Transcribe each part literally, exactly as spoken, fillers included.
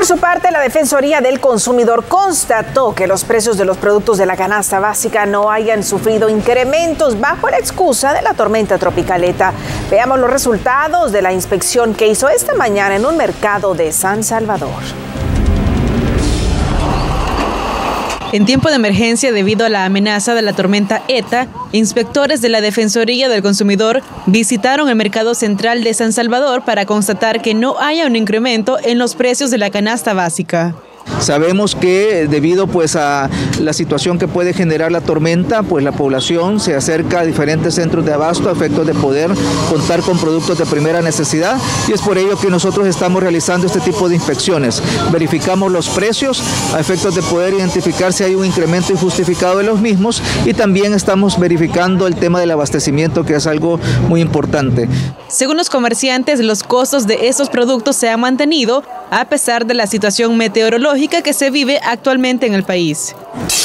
Por su parte, la Defensoría del Consumidor constató que los precios de los productos de la canasta básica no hayan sufrido incrementos bajo la excusa de la tormenta tropical ETA. Veamos los resultados de la inspección que hizo esta mañana en un mercado de San Salvador. En tiempo de emergencia debido a la amenaza de la tormenta ETA, inspectores de la Defensoría del Consumidor visitaron el mercado central de San Salvador para constatar que no haya un incremento en los precios de la canasta básica. Sabemos que debido pues a la situación que puede generar la tormenta, pues la población se acerca a diferentes centros de abasto a efectos de poder contar con productos de primera necesidad, y es por ello que nosotros estamos realizando este tipo de inspecciones. Verificamos los precios a efectos de poder identificar si hay un incremento injustificado de los mismos, y también estamos verificando el tema del abastecimiento, que es algo muy importante. Según los comerciantes, los costos de estos productos se han mantenido a pesar de la situación meteorológica que se vive actualmente en el país.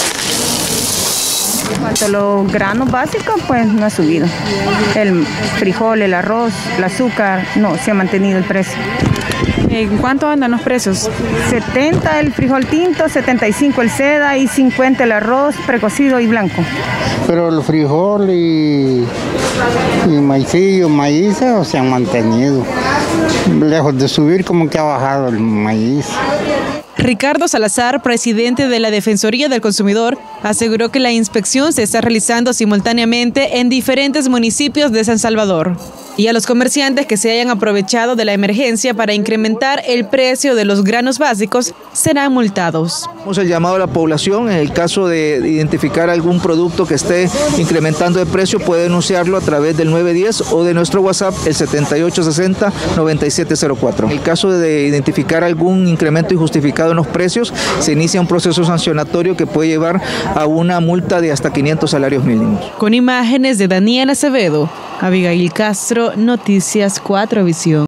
En cuanto a los granos básicos, pues no ha subido. El frijol, el arroz, el azúcar, no, se ha mantenido el precio. ¿En cuánto andan los precios? setenta el frijol tinto, setenta y cinco el seda y cincuenta el arroz precocido y blanco. Pero el frijol y, y maicillo, maíz se han mantenido. Lejos de subir, como que ha bajado el maíz. Ricardo Salazar, presidente de la Defensoría del Consumidor, aseguró que la inspección se está realizando simultáneamente en diferentes municipios de San Salvador. Y a los comerciantes que se hayan aprovechado de la emergencia para incrementar el precio de los granos básicos serán multados. Hemos el llamado a la población, en el caso de identificar algún producto que esté incrementando de precio, puede denunciarlo a través del nueve diez o de nuestro WhatsApp, el setenta y ocho sesenta, noventa y siete cero cuatro. En el caso de identificar algún incremento injustificado en los precios, se inicia un proceso sancionatorio que puede llevar a una multa de hasta quinientos salarios mínimos. Con imágenes de Daniel Acevedo, Abigail Castro, Noticias cuatro Visión.